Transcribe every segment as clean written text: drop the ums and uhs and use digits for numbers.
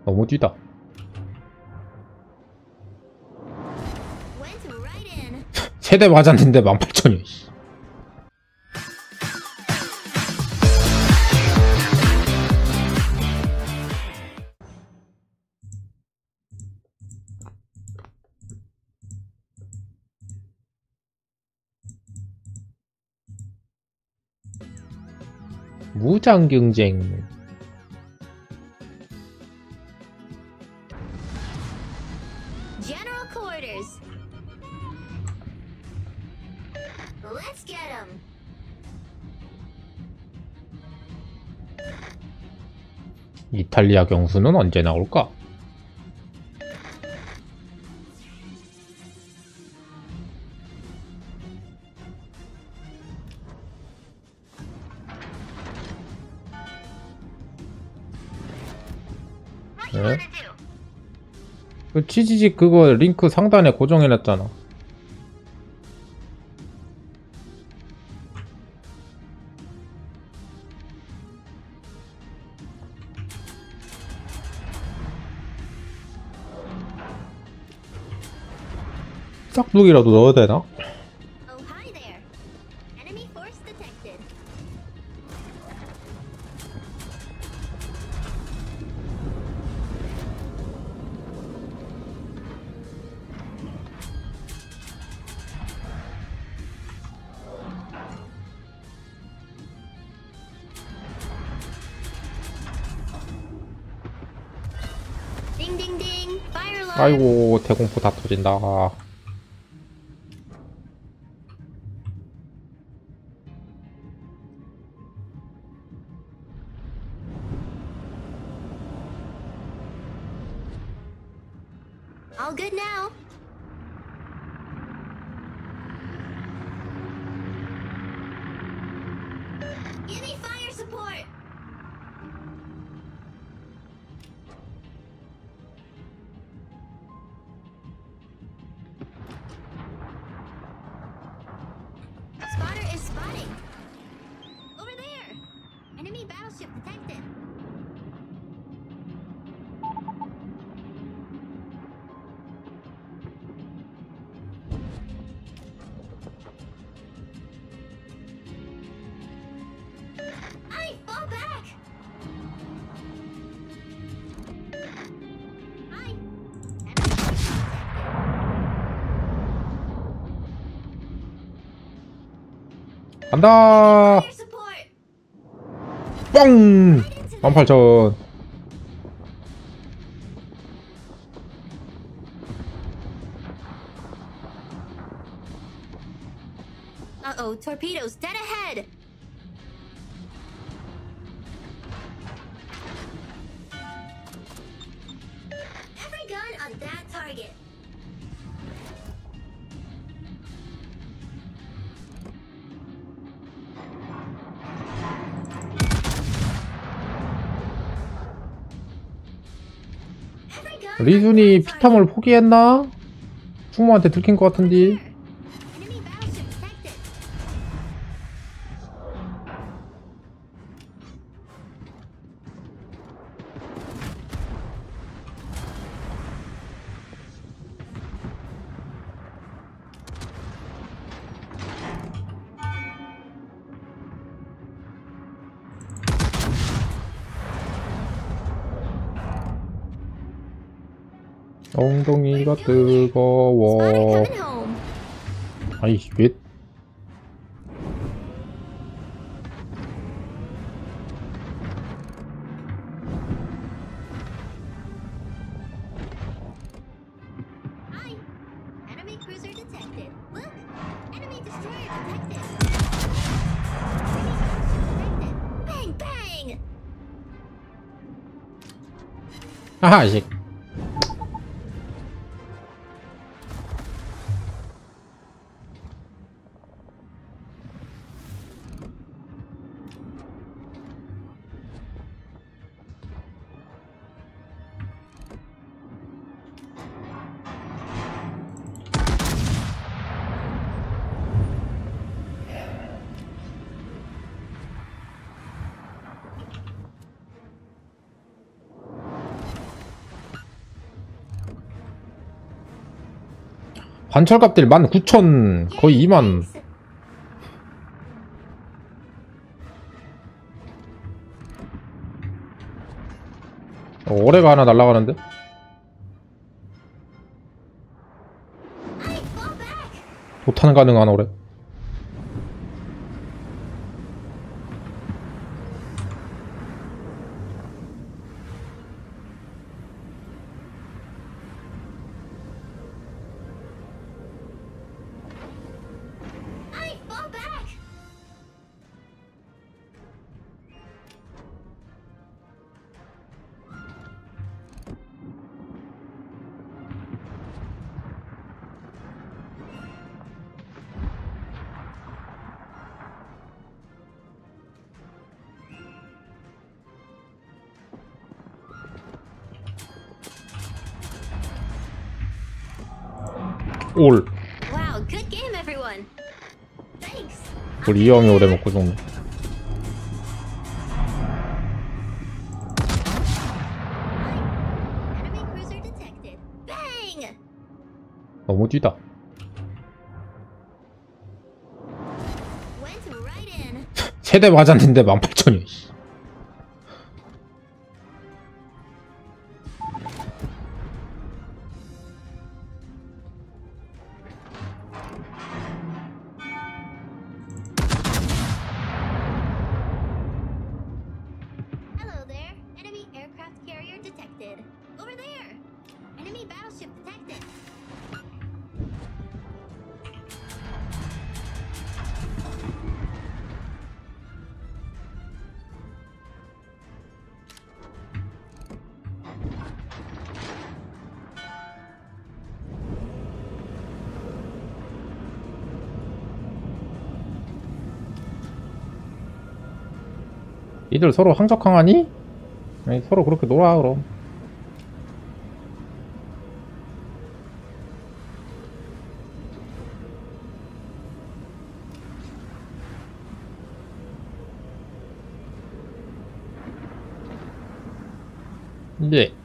너무 뒤다. 세대 맞았는데 18,000이야. 무장 경쟁. General quarters. Let's get 'em. 이탈리아 경수는 언제 나올까? 네? 그 치즈직 그거 링크 상단에 고정해놨잖아. 싹둑이라도 넣어야 되나? Oh, hi there. Enemy force detected. Ding ding ding. Fire alarm. 아이고 대공포 다 터진다. All good now. Give me fire support. Spotter is spotting. Over there. Enemy battleship detected. I fall back. I. Enemy detected. 간다. Fire support. 뻥. 18,000. Uh-oh, torpedoes dead ahead. Every gun on that target. Every gun on 리순이 that 피탐을 target. 포기했나? 충무한테 들킨 것 같은데. Enemy battleship detected. 엉덩이가 Spotter 뜨거워. coming home. 아이 왜? Hi. Enemy cruiser detected. Look. Enemy destroyer detected. Enemy battleship detected. Bang bang. 하하 이제. 반철갑들 19,000 거의 2만. 어뢰가 하나 날아가는데? 도탄 가능한 어뢰. 올. Wow, good game, everyone. Thanks. 우리 이 형이 오래 먹고 죽네. Enemy cruiser detected. Bang! 너무 뒤다. Went right in. 세대 맞았는데 18,000이야. Hello there. Enemy aircraft carrier detected. Over there. Enemy battleship detected. 이들 서로 항적항하니? 아니, 서로 그렇게 놀아 그럼. 이제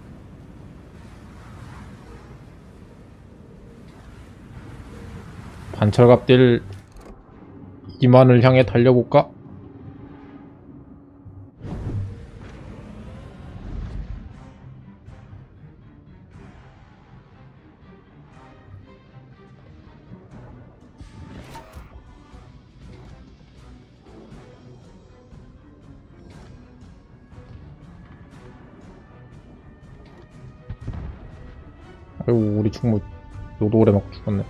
반철갑들 2만을 향해 달려볼까? 아이고 우리 충무 너도 오래 먹고 죽었네.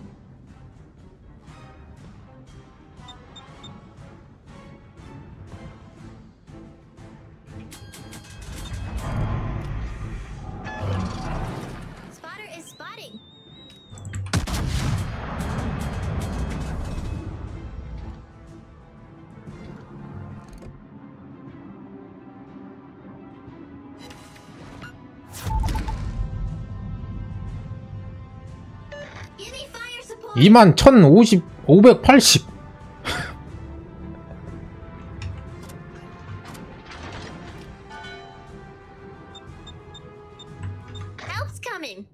Spotter is spotting. Give me fire support. 2만 1,050 580. Help's coming.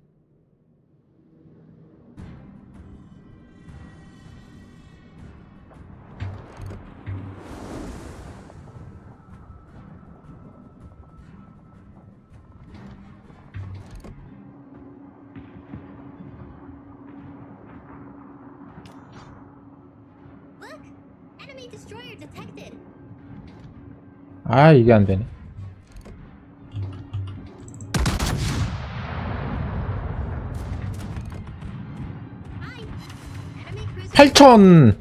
Look, enemy destroyer detected. 아 이게 안 되네. Hi. Enemy cruiser. 8,000.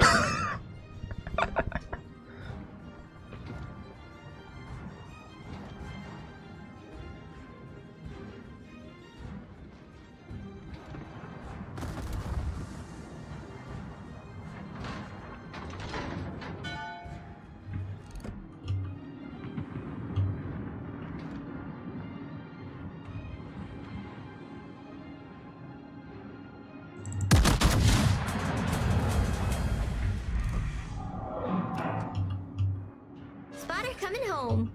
Spotter coming home.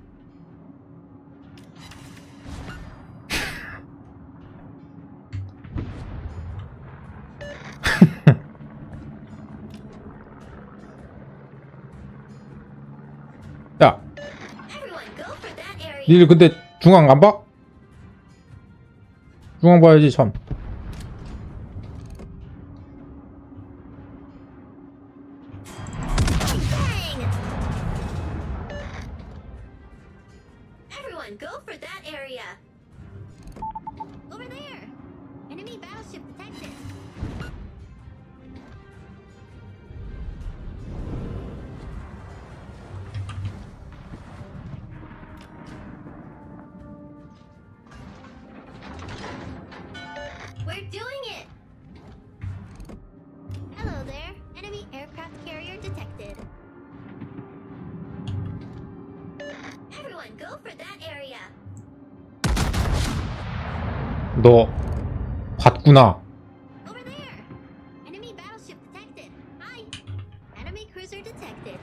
니들 근데 중앙 안 봐? 중앙 봐야지 참. Bang! Everyone, go for that area. Over there. Enemy battleship detected. We're doing it. Hello there. Enemy aircraft carrier detected. Everyone, go for that area. 너 봤구나. Over there. Enemy battleship detected. Hi. Enemy cruiser detected.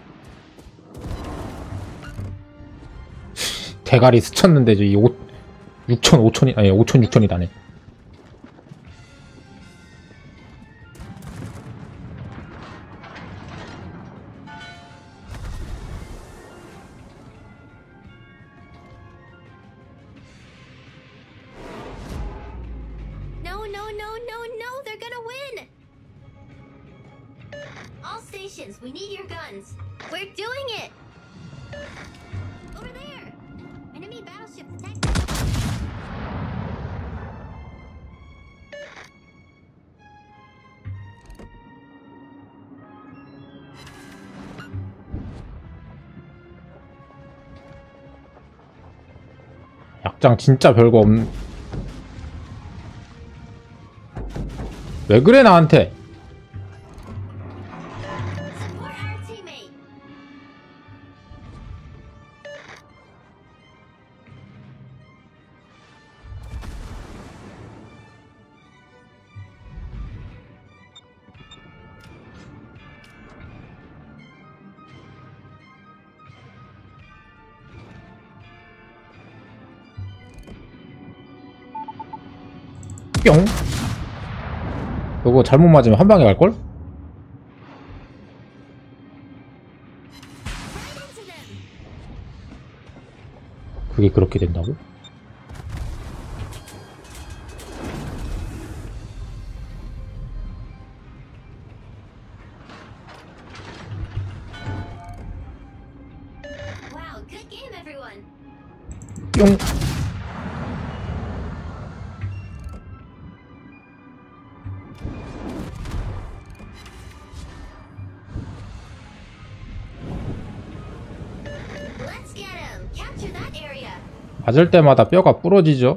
대가리 스쳤는데 저이 6천 5천이 아니 5천 6천이 나네. No, no, no, no, no. They're gonna win. All stations, we need your guns. We're doing it. Over there. Enemy battleship detected. 약장 진짜 별거 없. 왜 그래 나한테? Support our teammate. 뿅. 이거 잘못 맞으면 한 방에 갈걸? Right into them. 그게 그렇게 된다고? Wow, good game, everyone. 뿅. Let's get him. Capture that area. 맞을 때마다 뼈가 부러지죠?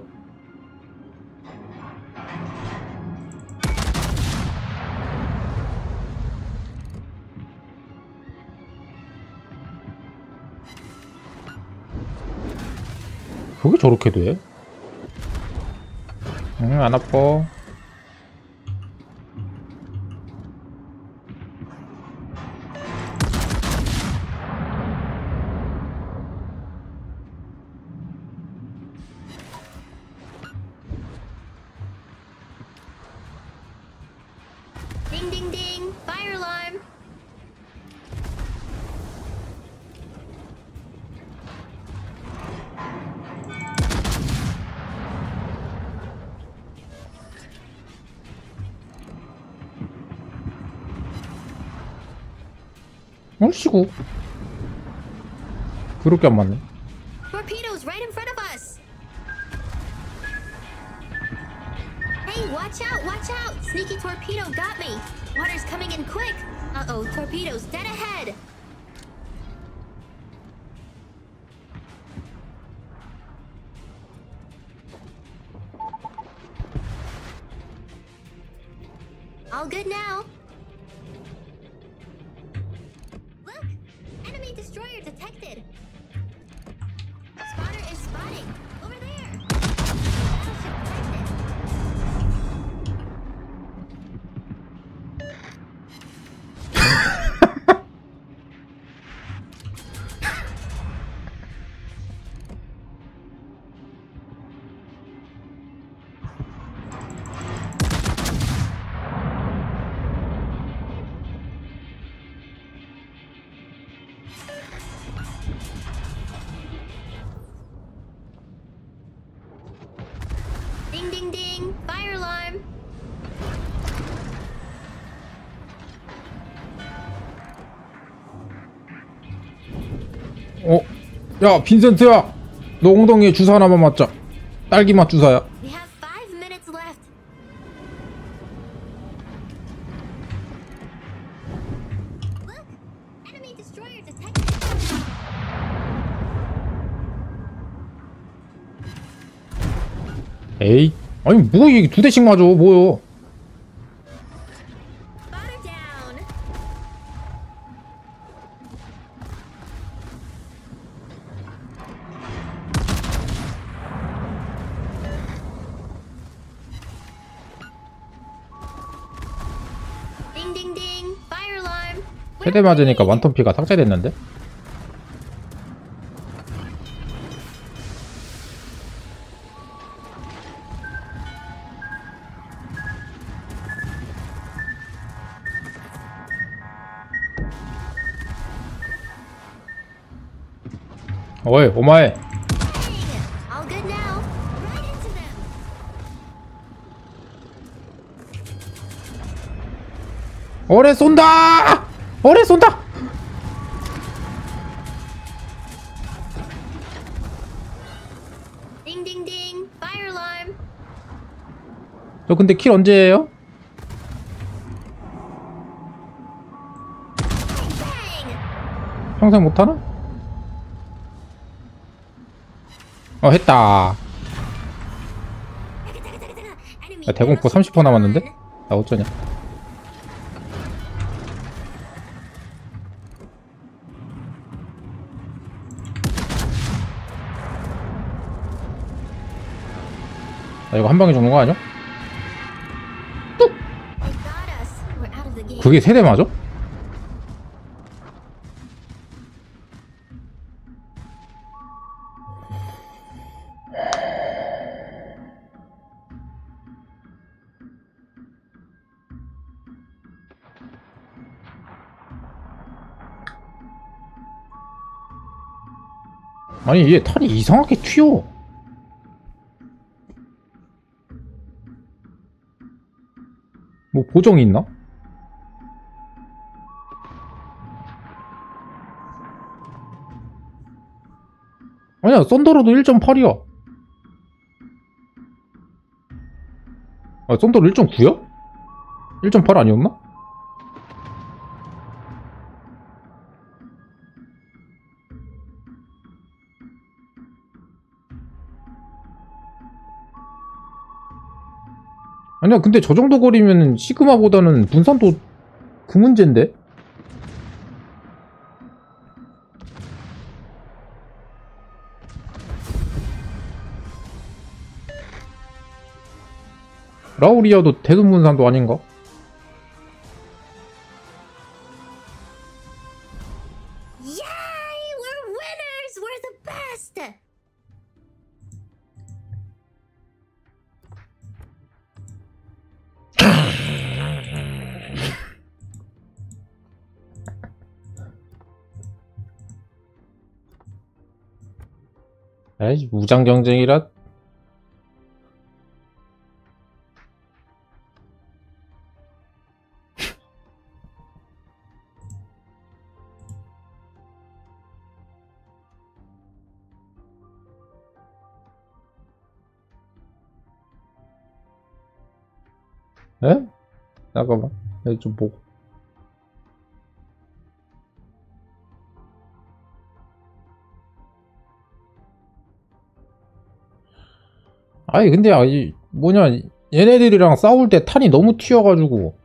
그게 저렇게 돼? 응, 안 아파. Ding, ding, ding. Fire alarm. 얼씨구. 그렇게 안 맞네. Torpedoes right in front of us. Hey, watch out, watch out. Sneaky torpedo got me. Water's coming in quick. Uh-oh, torpedoes dead ahead. All good now. Look! Enemy destroyer detected. Spotter is spotting. Over there. Battleship detected. Ding ding ding. Fire alarm. 야, 빈센트야! 너 엉덩이에 주사 하나만 맞자. 딸기맛 주사야. We have 5 minutes left. Look! Enemy destroyer detected. 에이, 아니 뭐 이게 두 대씩 맞아, 뭐요? Spotter down. Ding ding ding. Fire alarm. 세대 맞으니까 완턴 피가 삭제됐는데? 어이, 오마에. All good now. Right into them. 어뢰 쏜다! 어뢰 쏜다! Ding ding ding. Fire alarm. 저 근데 킬 언제예요? Bang! 평생 못하나? 했다. Enemy 야, 대공포 30% 남았는데? 나 어쩌냐? 나 이거 한 방에 죽는 거 아니야? They got us. We're out of the game. 그게 세대 맞아? 아니 얘 탄이 이상하게 튀어. 뭐 보정이 있나? 아니야, 썬더로도 1.8이야. 아, 썬더로 1.9야? 1.8 아니었나? 아니야, 근데 저 정도 거리면 시그마보다는 분산도 그 문제인데? 라우리아도 대금 분산도 아닌가? Yay! We're winners! We're the best! 에이, 무장 경쟁이라. 에? 잠깐만, 여기 좀 보고. 아니 근데 뭐냐, 얘네들이랑 싸울 때 탄이 너무 튀어가지고